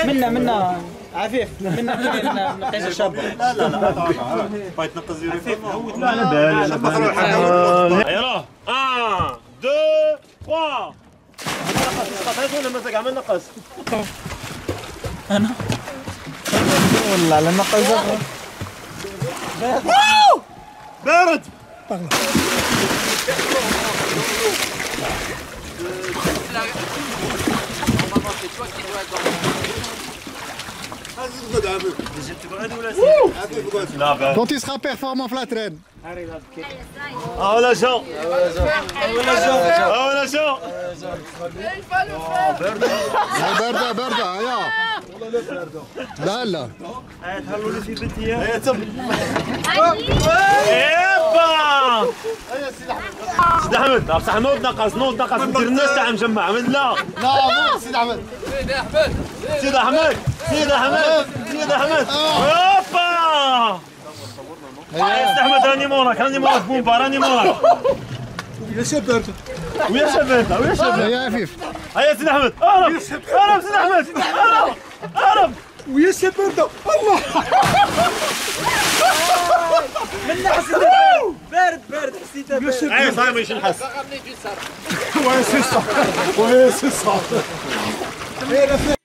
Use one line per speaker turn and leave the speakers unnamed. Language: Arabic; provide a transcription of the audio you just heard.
منا عفيف منا نقيس الشابة.
لا بغيت تنقص عفيف.
لا على بالي على بالي.
يلا 1 2 3. نقص ولا مازال كاع ما نقص؟
أنا والله على نقص.
بارد.
Quand tu seras performant في la traîne.
ولا شو ولا شو
باردة باردة يا لا لا
تهلوا في بنتي يا تم يابا سيدي احمد بصح نوض نقص ندير الناس تاع مجمع من لا
لا سيدي احمد
سيدي احمد يابا سيدي احمد راني موراك بومبا راني موراك
يا شباب
ويا شباب
يا عفيف
هيا سيدي احمد اهرب سيدي احمد اهرب
ويا شباب الله
منا حسيت بارد حسيتها بارد.
ايوا صاير ماشي نحس
وي سي صا